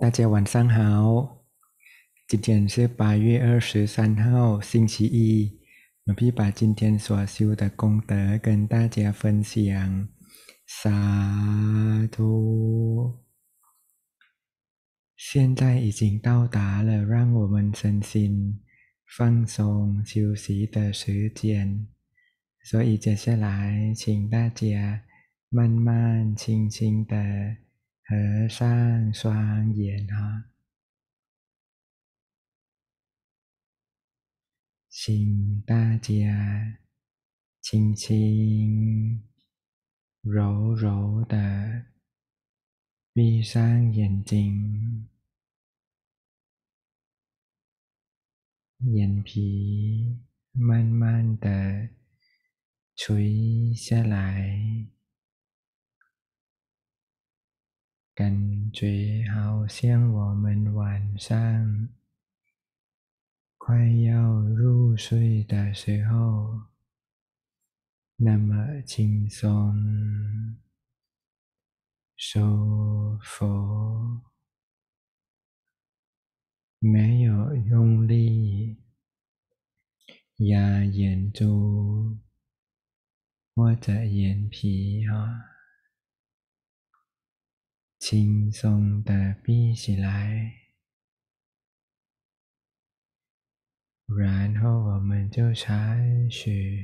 大家晚上好，今天是8月23号，星期一。我必把今天所修的功德跟大家分享，萨土。现在已经到达了让我们身心放松休息的时间，所以接下来请大家慢慢轻轻的合上双眼哈。请大家轻轻、柔柔的闭上眼睛，眼皮慢慢的垂下来，感觉好像我们晚上快要入睡的时候那么轻松、舒服，没有用力压眼珠或者眼皮轻松的闭起来，然后我们就采取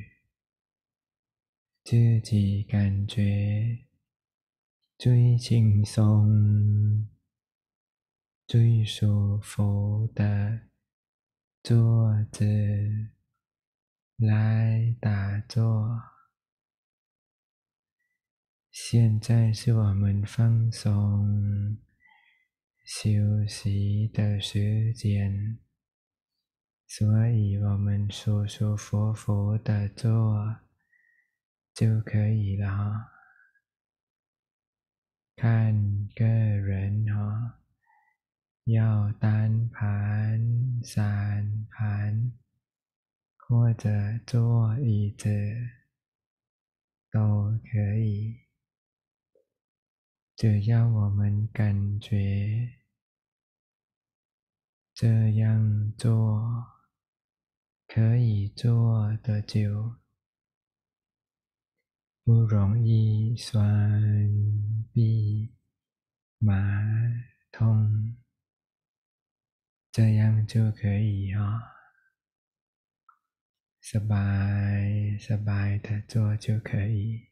自己感觉最轻松、最舒服的坐姿来打坐。现在是我们放松休息的时间，所以我们舒舒服服的坐就可以了。看个人要单盘、散盘或者坐椅子都可以，只要我们感觉这样做可以做得久，不容易酸痹麻痛，这样就可以สบายสบาย的做就可以。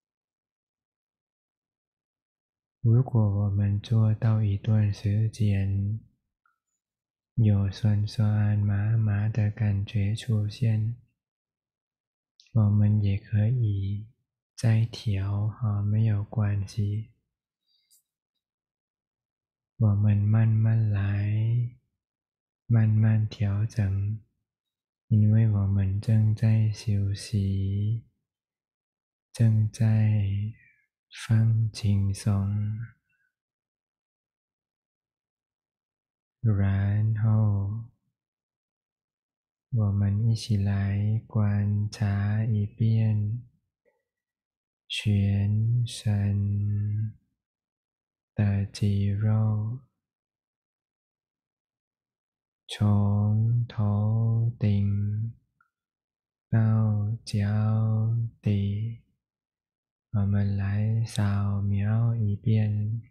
如果我们做到一段时间，有酸酸麻麻的感觉出现，我们也可以再调没有关系。我们慢慢来，慢慢调整，因为我们正在休息，正在放轻松。然后我们一起来观察一遍全身的肌肉，从头顶到脚底，我们来扫描一遍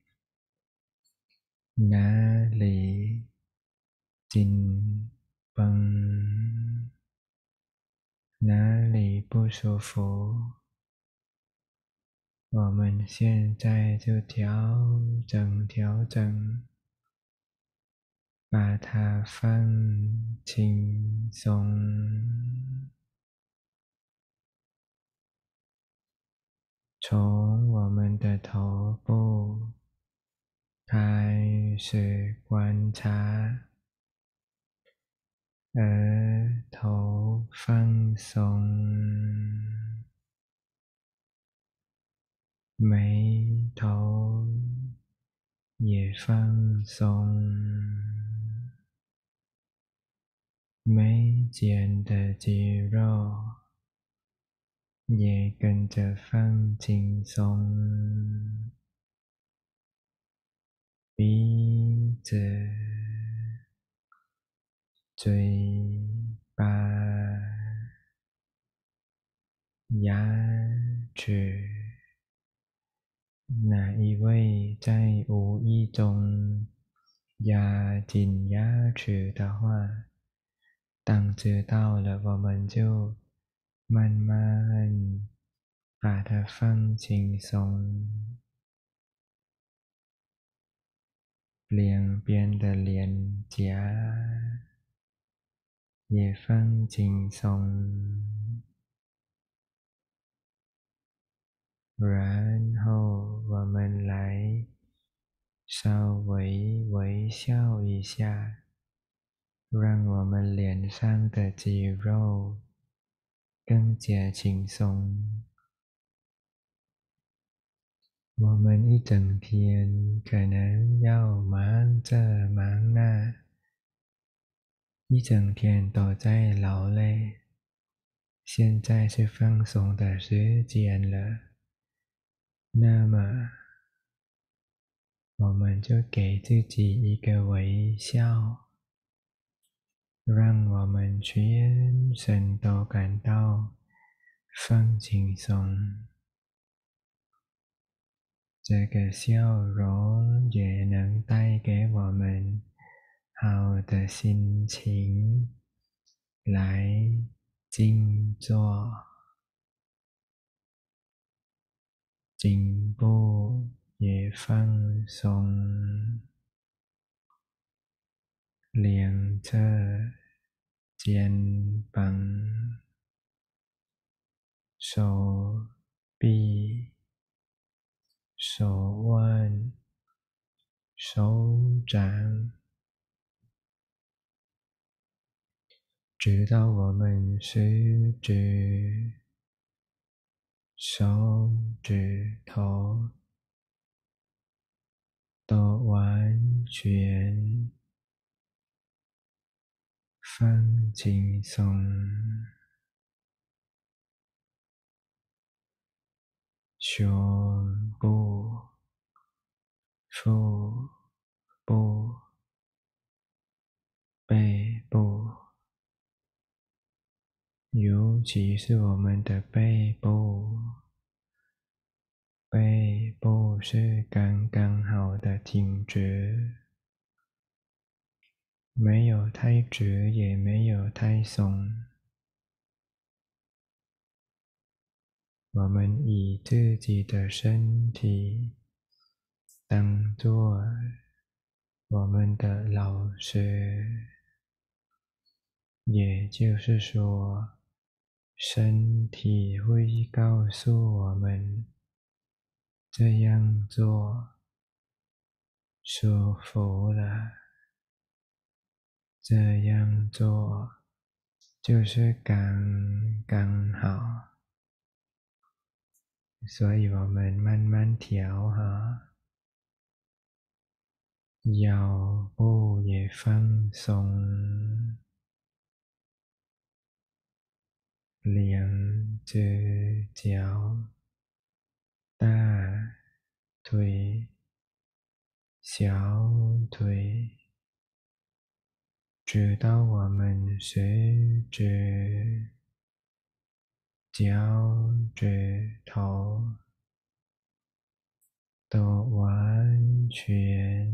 哪里紧绷，哪里不舒服，我们现在就调整，把它放轻松，从我们的头部开始观察，额头放松，眉头也放松，眉间的肌肉也跟着放轻松， 鼻子、嘴巴、牙齿，哪一位在无意中压进牙齿的话，当知道了，我们就慢慢把它放轻松，两边的脸颊也放轻松，然后我们来稍微微笑一下，让我们脸上的肌肉更加轻松。我们一整天可能要忙这忙那，一整天都在劳累，现在是放松的时间了，那么我们就给自己一个微笑，让我们全身都感到放轻松。这个笑容也能带给我们好的心情，来静坐，颈部也放松，两侧肩膀、手臂、手腕、手掌，直到我们食指、手指头都完全放轻松，胸部、腹部、背部，尤其是我们的背部，背部是刚刚好的挺直，没有太直，也没有太松。我们以自己的身体当作我们的老师，也就是说，身体会告诉我们这样做舒服了，这样做就是刚刚好，所以我们慢慢调哈，腰部也放松，两只脚、大腿、小腿，直到我们食指、脚趾头都完全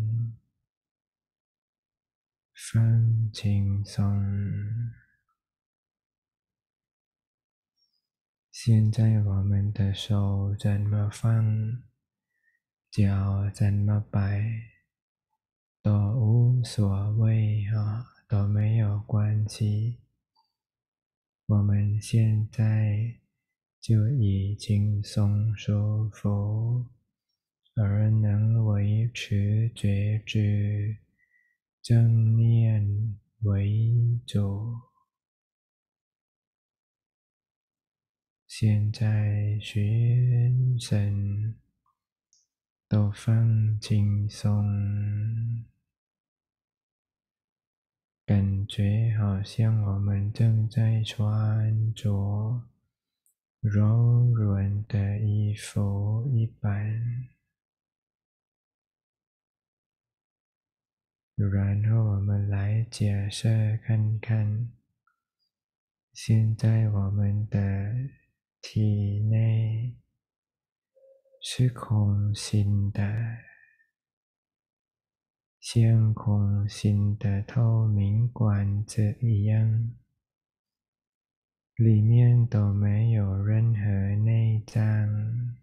放轻松。现在我们的手怎么放，脚怎么摆，都无所谓都没有关系。我们现在就已经松舒服，而能维持觉知，正念为主。现在全身都放轻松，感觉好像我们正在穿着柔软的衣服一般。 然后我们来解释看看，现在我们的体内是空心的，像空心的透明管子一样，里面都没有任何内脏、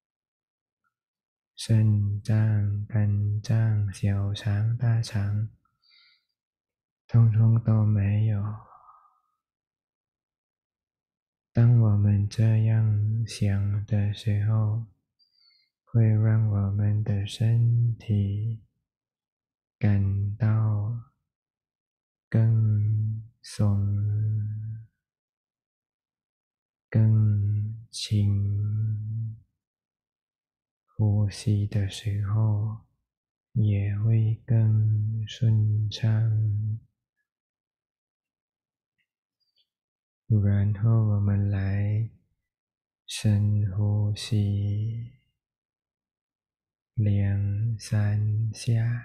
肾脏、肝脏、小肠、大肠，通通都没有。当我们这样想的时候，会让我们的身体感到更松、更轻，呼吸的时候也会更顺畅。然后我们来深呼吸2、3下，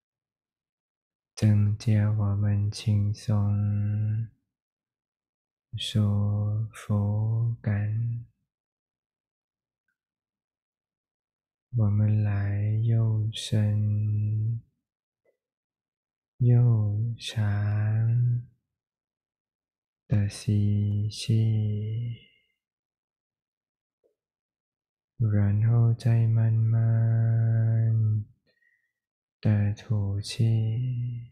增加我们轻松舒服感。我们来又深又长的吸气，然后再慢慢的吐气。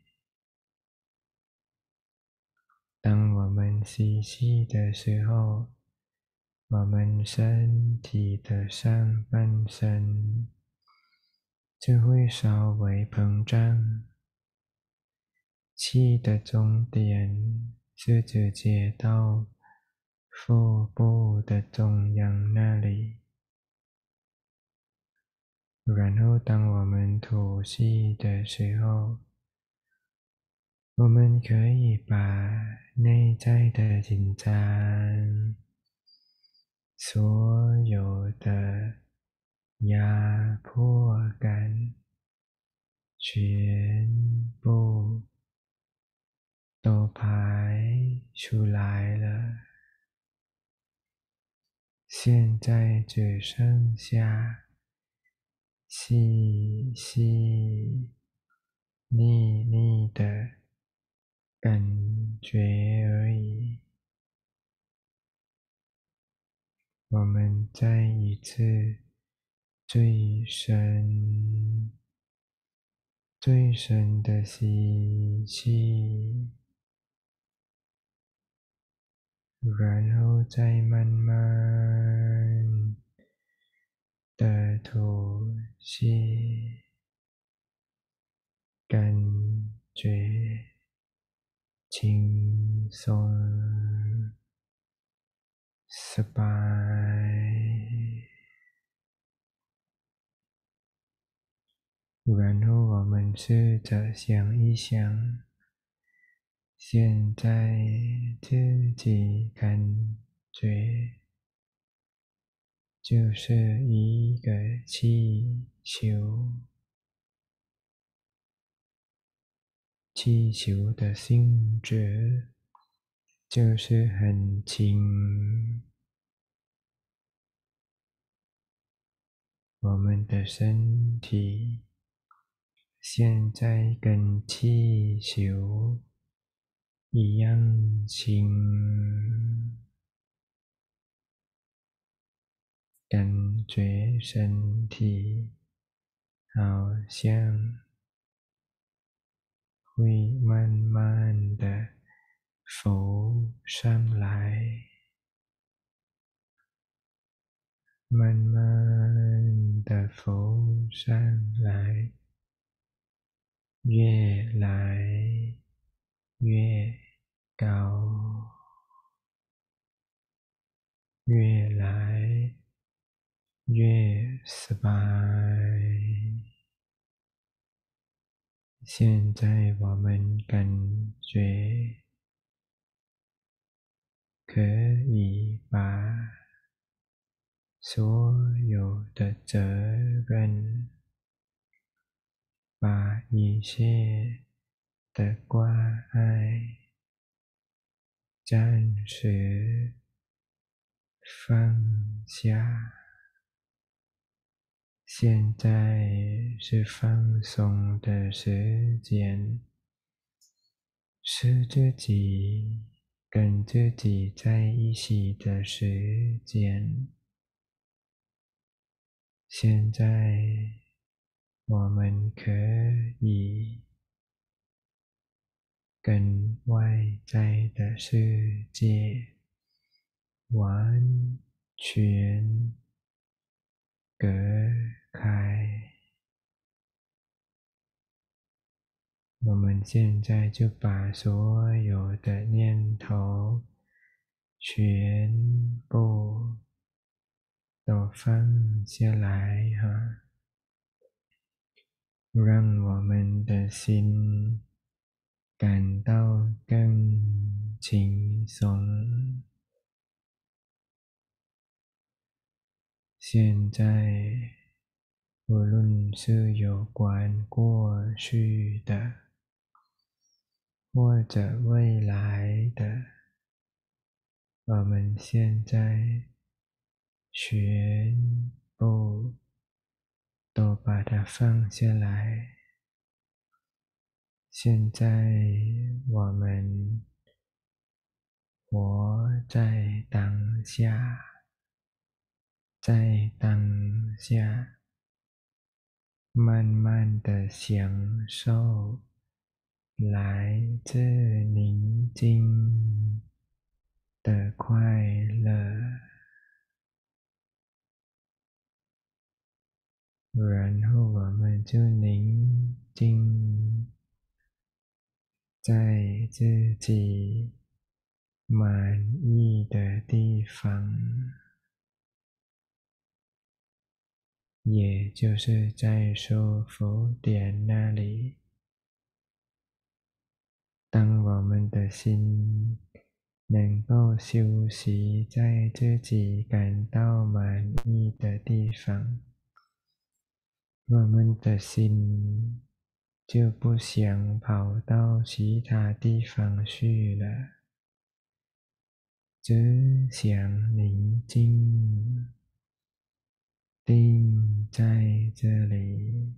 当我们吸气的时候，我们身体的上半身就会稍微膨胀，气的终点是直接到腹部的中央那里。然后当我们吐气的时候，我们可以把内在的紧张、所有的压迫感全部都排出来了。现在只剩下细细腻腻的感觉而已。我们再一次最深、最深的吸气，然后再慢慢的吐气，感觉轻松、สบาย。然后我们试着想一想，现在自己感觉就是一个气球，气球的性质就是很轻，我们的身体现在跟气球一样轻，感觉身体好像会慢慢的浮上来，慢慢的浮上来，越来越高，越来越สบาย。现在我们感觉可以把所有的责任把一切的挂碍暂时放下。现在是放松的时间，是自己跟自己在一起的时间。现在我们可以跟外在的世界完全隔开。我们现在就把所有的念头全部都放下来哈，让我们的心感到更轻松。现在，无论是有关过去的，或者未来的，我们现在全部都把它放下来。现在我们活在当下，在当下慢慢的享受来自宁静的快乐，然后我们就宁静在自己满意的地方，也就是在舒服点那里。当我们的心能够休息在自己感到满意的地方，我们的心就不想跑到其他地方去了，只想宁静定在这里，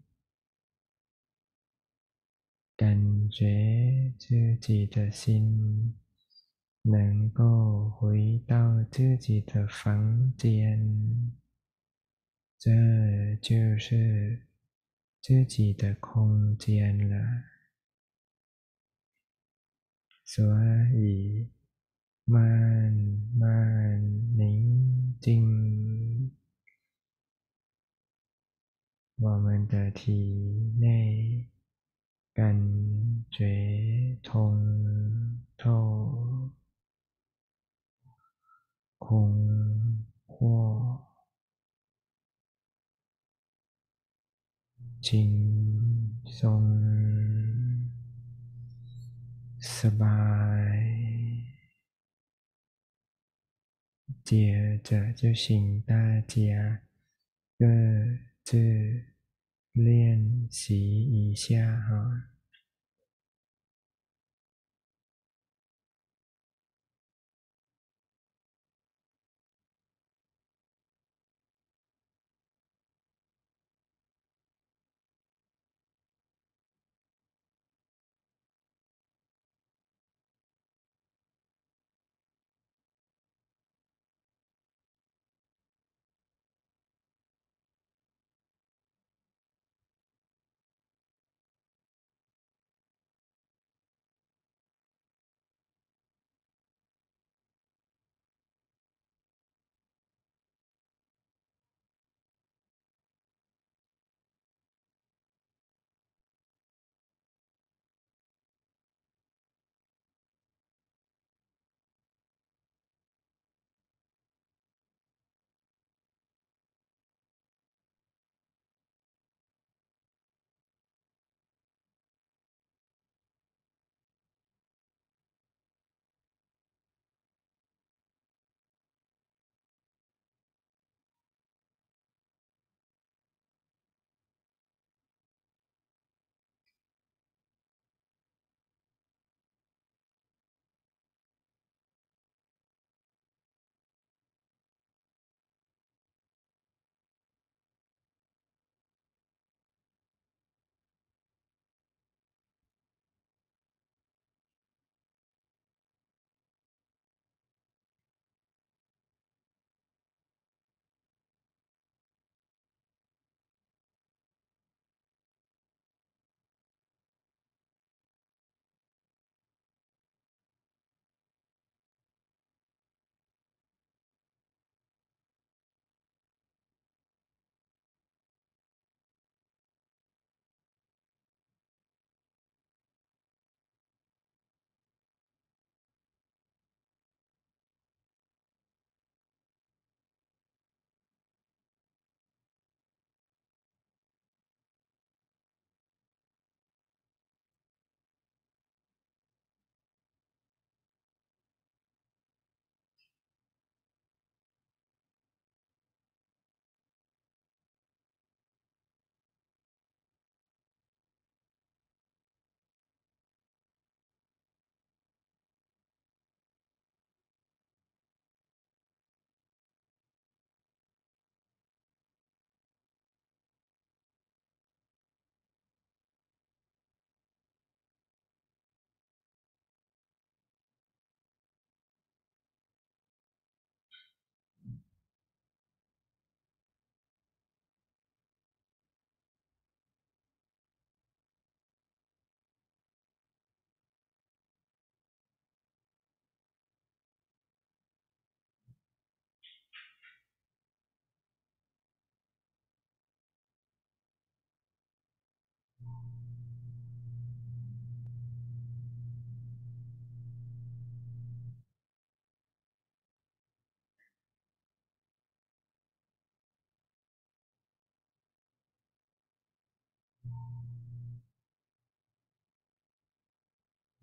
感觉自己的心能够回到自己的房间，这就是自己的空间了。所以，慢慢宁静，我们的体内感觉通透、空阔、轻松、สบาย。接着就请大家各自练习一下哈。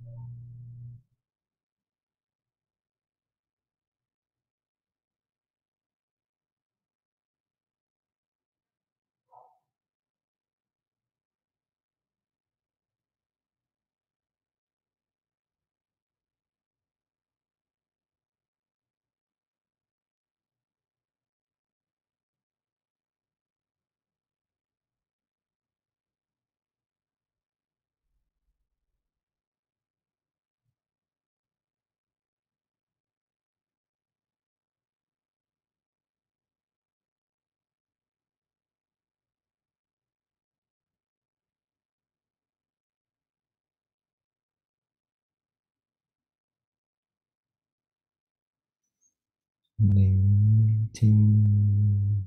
宁静、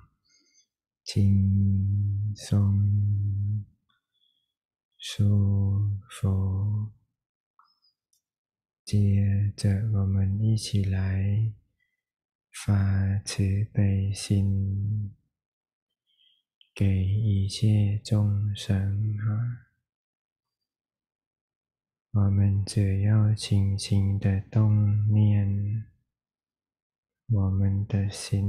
轻松、舒服。接着，我们一起来发慈悲心给一切众生我们只要轻轻的动念，我们的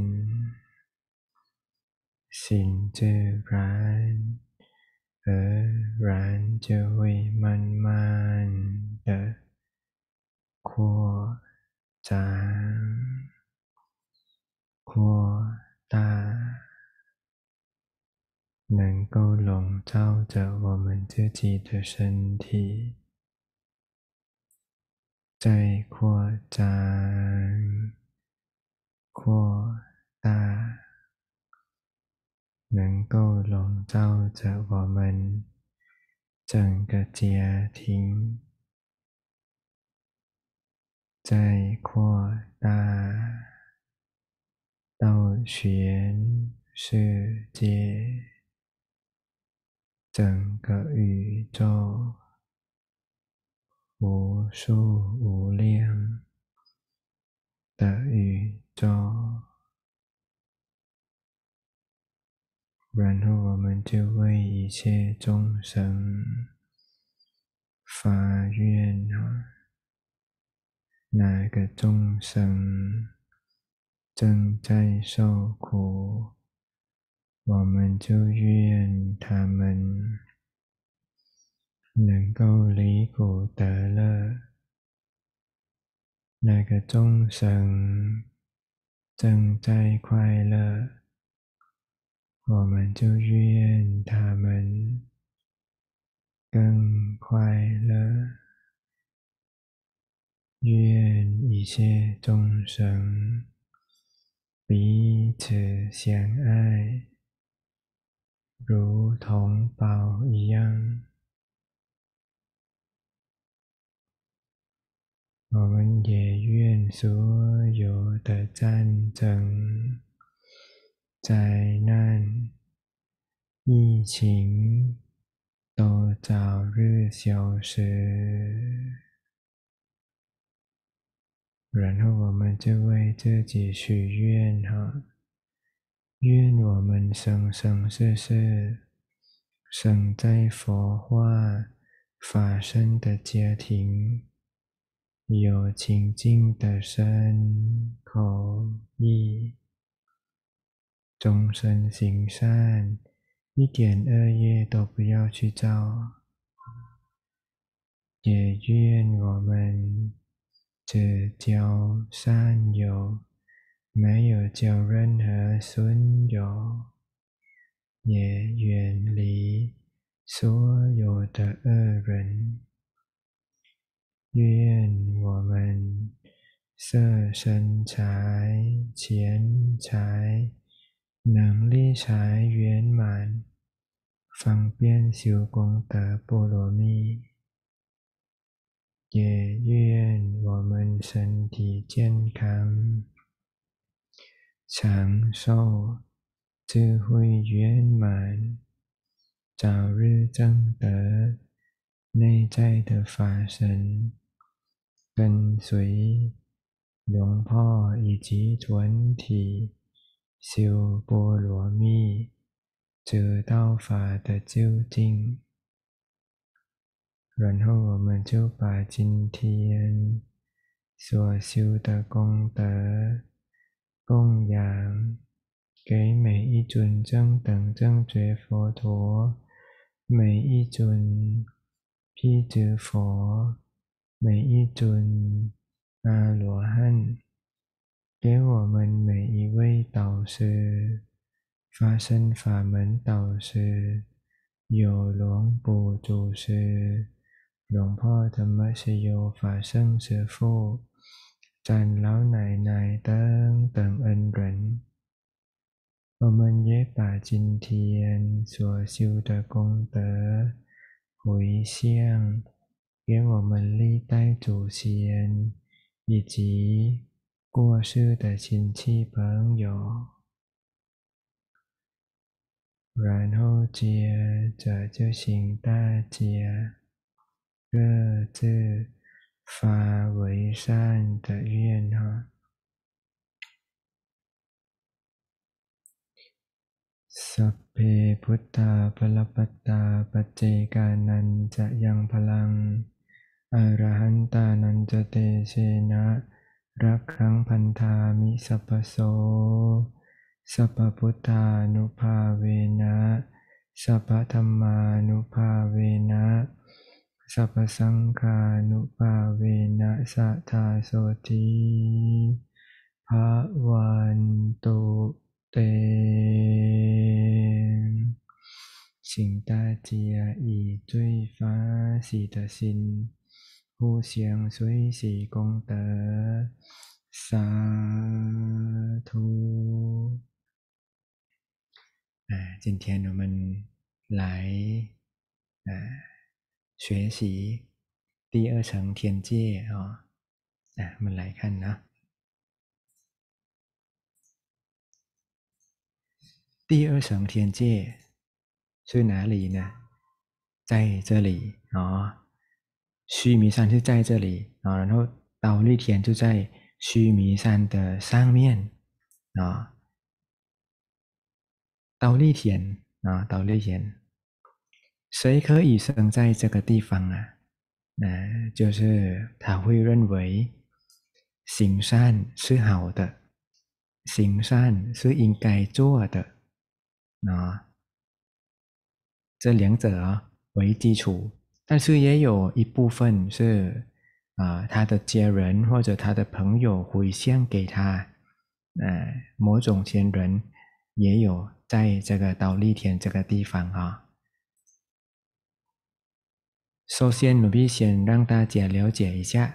心自然而然就会慢慢的扩张、扩大，能够笼罩着我们自己的身体，在扩张、扩大，能够笼罩着我们整个家庭，在扩大到全世界，整个宇宙无数无量的宇宙，然后我们就为一切众生发愿哪个众生正在受苦，我们就愿他们能够离苦得乐。那个众生正在快乐，我们就愿他们更快乐。愿一切众生彼此相爱，如同宝一样。我们也愿所有的战争、灾难、疫情都早日消失。然后我们就为自己许愿愿我们生生世世生在佛化法身的家庭，有清净的身口意，终身行善，一点恶业都不要去造。也愿我们只交善友，没有交任何损友，也远离所有的恶人。愿我们色身财、钱财、能力财圆满，方便修功德波罗蜜。也愿我们身体健康、长寿、智慧圆满，早日证得内在的法身，跟随龙婆以及团体修波罗蜜，得到法的究竟。 然后我们就把今天所修的功德供养给每一尊正等正觉佛陀，每一尊辟支佛，每一尊阿罗汉，给我们每一位导师、发生法门导师、有龙ปู่祖师、龙婆ธรรมชโย法圣师父、长老奶奶等等恩人，我们也把今天所修的功德回向给我们历代祖先以及过世的亲戚朋友，然后接着就请大家各自发为善的愿哈。สัพเพพุทธาภลปัตตาปัจเจกานันจะยังพลังอรหันตานันจะเตเชนะรักขังพันธามิสัพพโสสัพพพุทธานุภาเวนะสัพพธัมมานุภาเวนะสัพพสังฆานุภาเวนะสัทธาโสติภวันตุเต请大家以最发喜的心互相随喜功德，萨图。今天我们来学习第二层天界啊，我们来看呢，第二层天界是哪里呢？在这里啊，须弥山是在这里啊，然后忉利天就在须弥山的上面啊。忉利天啊，忉利天，谁可以生在这个地方啊？就是他会认为行善是好的，行善是应该做的啊。这两者为基础，但是也有一部分是他的家人或者他的朋友回向给他，某种前人也有在这个忉利天这个地方啊。首先，努比先让大家了解一下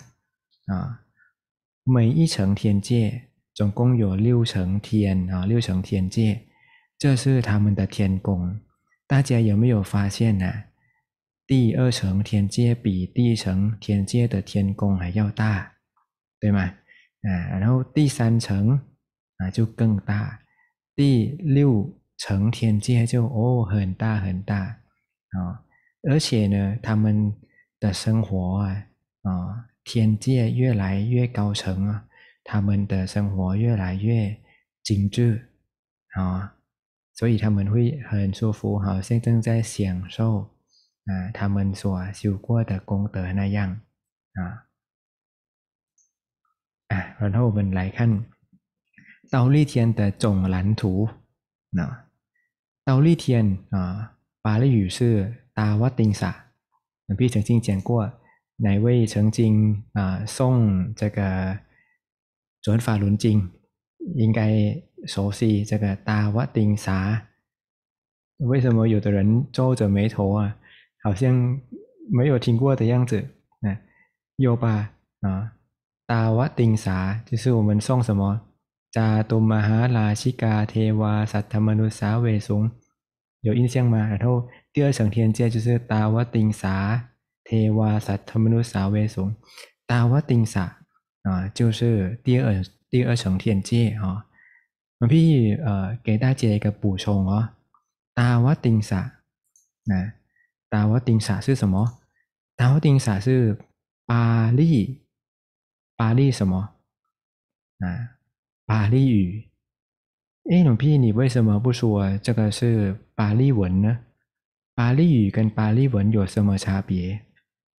每一层天界总共有6层天6层天界，这是他们的天宫。大家有没有发现呢？第二层天界比第一层天界的天宫还要大，对吗？然后第3层就更大，第6层天界就很大很大而且呢，他们的生活天界越来越高层他们的生活越来越精致所以他们会很舒服，好像正在享受他们所修过的功德那样然后我们来看忉利天的总蓝图忉利天巴利语是达瓦丁萨，พี่曾经讲过，哪位曾经诵这个转法轮经应该熟悉这个达瓦丁萨。为什么有的人皱着眉头好像没有听过的样子有吧达瓦丁萨就是我们诵什么จาตุมหาราชิกาเทวาสัทธมนุษสาเวสุง有印象吗？然后第二层天界就是达瓦丁萨เทวาสัทธมนุษสาเวสุง达瓦丁萨就是第二层天界พี่给大家一个补充达瓦丁萨达瓦丁萨是什么？达瓦丁萨是巴利什么巴利语。หลวงพี่你为什么不说这个是巴利文呢？巴利语跟巴利文有什么差别？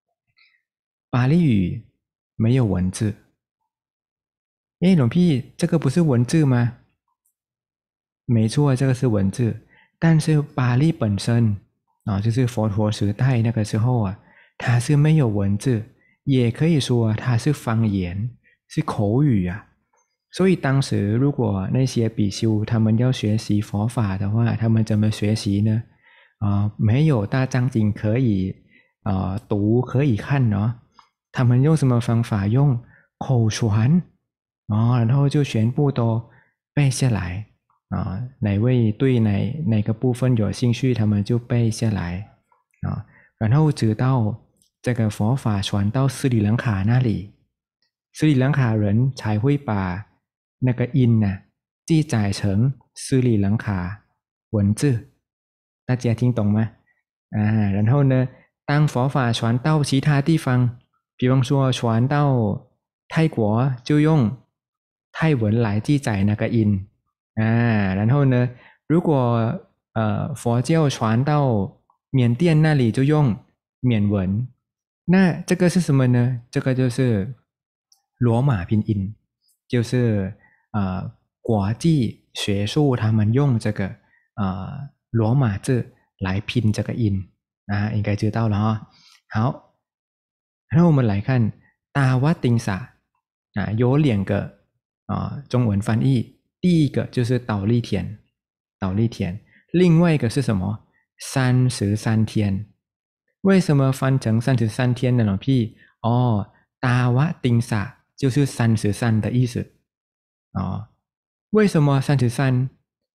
巴利语没有文字。诶，龙屁，这个不是文字吗？没错，这个是文字，但是巴利本身就是佛陀时代那个时候它是没有文字，也可以说它是方言，是口语所以当时如果那些比丘他们要学习佛法的话，他们怎么学习呢？没有大藏经可以读可以看他们用什么方法？用口传然后就全部都背下来哪位对哪个部分有兴趣，他们就背下来然后直到这个佛法传到斯里兰卡那里，斯里兰卡人才会把那个音记载成斯里兰卡文字，大家听懂吗？然后呢，当佛法传到其他地方，比方说传到泰国，就用泰文来记载那个音然后呢，如果佛教传到缅甸那里，就用缅文。那这个是什么呢？这个就是罗马拼音，就是国际学术他们用这个罗马字来拼这个音应该知道了好，然后我们来看大瓦丁萨有两个中文翻译，第一个就是倒立田，倒立田，另外一个是什么？33天。为什么翻成33天呢？พี่大瓦丁萨就是33的意思为什么33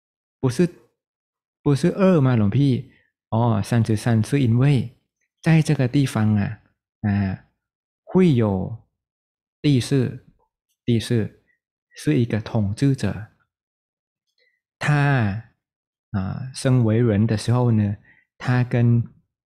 不是2吗？龙พี่33是因为在这个地方会有帝释，帝释是一个统治者，他生为人的时候呢，他跟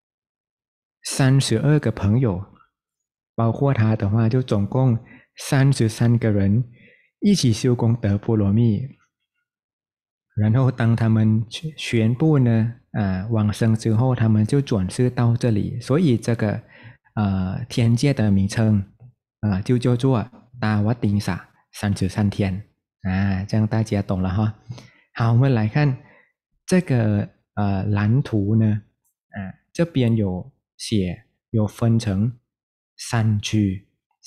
32个朋友，包括他的话，就总共33个人一起修功德波罗蜜。然后当他们全部呢往生之后，他们就转世到这里，所以这个天界的名称就叫做大瓦丁萨33天这样大家懂了哈。好，我们来看这个蓝图呢这边有写有分成3区，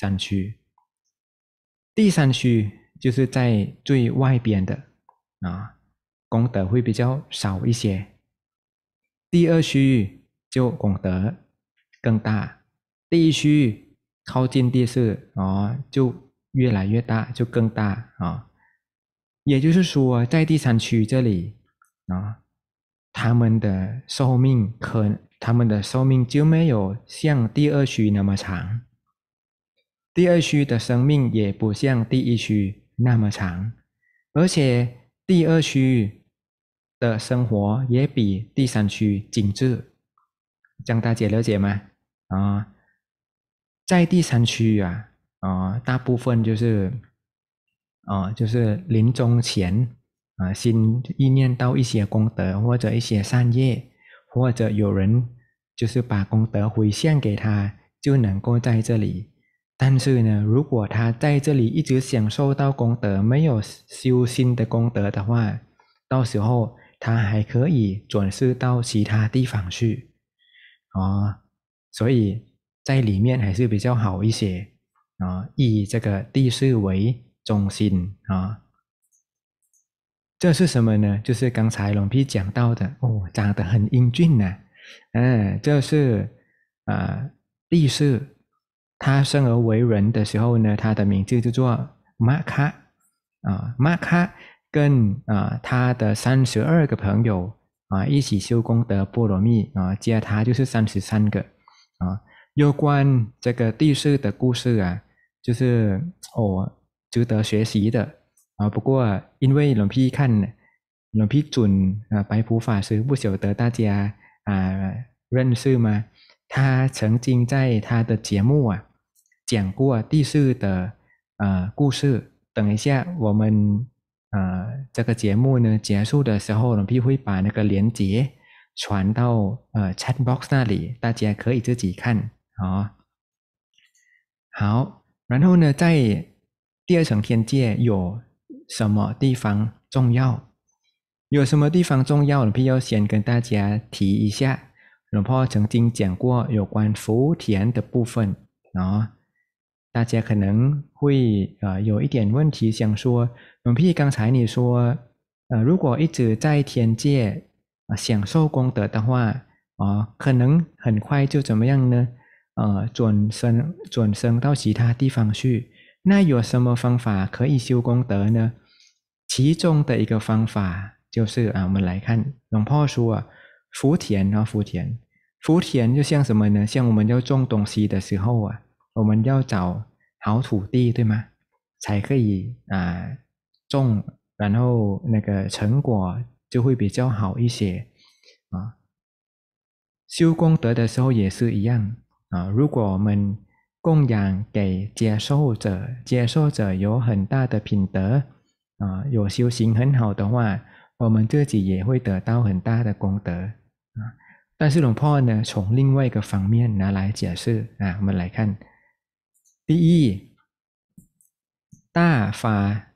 第3区就是在最外边的功德会比较少一些。第2区域就功德更大，第1区域靠近第4就越来越大，就更大也就是说，在第3区这里他们的寿命就没有像第2区那么长，第2区的生命也不像第1区那么长，而且第2区的生活也比第3区精致，这样大家了解吗？在第3区大部分就是临终前心意念到一些功德或者一些善业，或者有人就是把功德回向给他，就能够在这里。但是呢，如果他在这里一直享受到功德，没有修心的功德的话，到时候他还可以转世到其他地方去所以在里面还是比较好一些以这个地势为中心这是什么呢？就是刚才龙皮讲到的长得很英俊这是地势。他生而为人的时候呢，他的名字就做马卡马卡跟他的32个朋友一起修功德波罗蜜加他就是33个有关这个地势的故事就是值得学习的不过因为龙พี่看龙พี่准白普法师不晓得大家认识吗？他曾经在他的节目讲过地势的故事。等一下我们这个节目呢结束的时候，龙พี่会把那个连结传到chat box 那里，大家可以自己看好，然后呢，在第二层天界有什么地方重要？有什么地方重要？龙พี่要先跟大家提一下，龙พ่曾经讲过有关福田的部分大家可能会有一点问题，想说，龙พี่刚才你说，如果一直在天界享受功德的话，可能很快就怎么样呢？转生到其他地方去。那有什么方法可以修功德呢？其中的一个方法就是我们来看，龙พ่说福田福田就像什么呢？像我们要种东西的时候我们要找好土地，对吗？才可以种，然后那个成果就会比较好一些修功德的时候也是一样如果我们供养给接受者，接受者有很大的品德有修行很好的话，我们自己也会得到很大的功德但是龙พ่呢，从另外一个方面拿来解释我们来看，第一，大法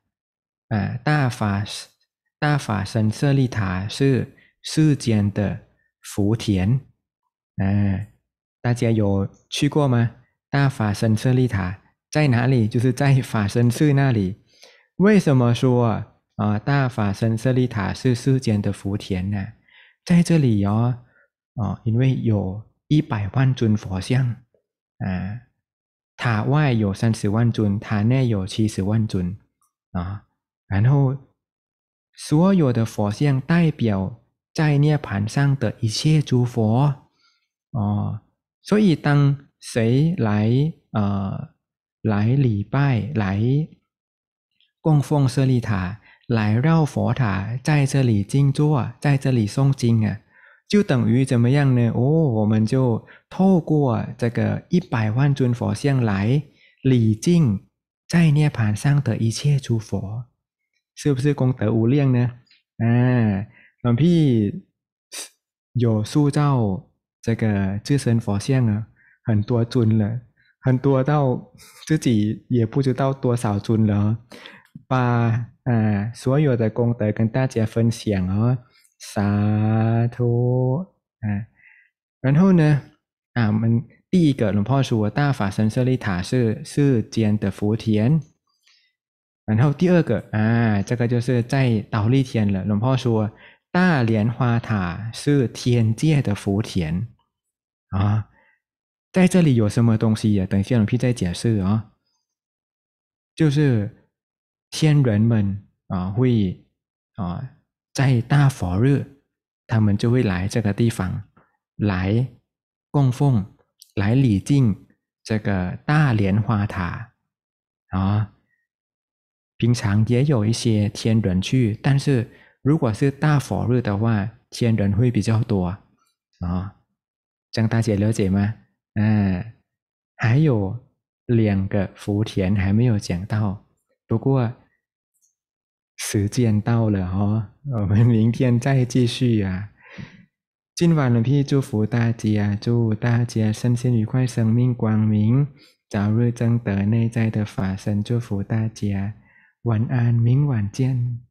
大法身舍利塔是世间的福田大家有去过吗？大法身舍利塔在哪里？就是在法身寺那里。为什么说大法身舍利塔是世间的福田呢？在这里因为有100万尊佛像塔外有30万尊，塔内有70万尊然后所有的佛像代表在涅盘上的一切诸佛所以当谁来礼拜，来供奉舍利塔，来绕佛塔，在这里静坐，在这里诵经就等于怎么样呢？我们就透过这个100万尊佛像来礼敬在涅盘上的一切诸佛，是不是功德无量呢？หลวงพี่有塑造这个自身佛像很多尊了，很多到自己也不知道多少尊了把所有的功德跟大家分享สาธุ然后呢我们第一个龙พ่อ说大法身舍利塔是世间的福田，然后第二个这个就是在倒立天了。龙พ่อ说大莲花塔是天界的福田在这里有什么东西等一下龙พี่再解释就是天人们会在大佛日他们就会来这个地方来供奉，来礼敬这个大莲花塔平常也有一些天人去，但是如果是大佛日的话，天人会比较多这样大家了解吗？还有2个福田还没有讲到，不过时间到了我们明天再继续今晚หลวงพี่祝福大家，祝大家身心愉快，生命光明，早日证得内在的法身，祝福大家晚安，明晚见。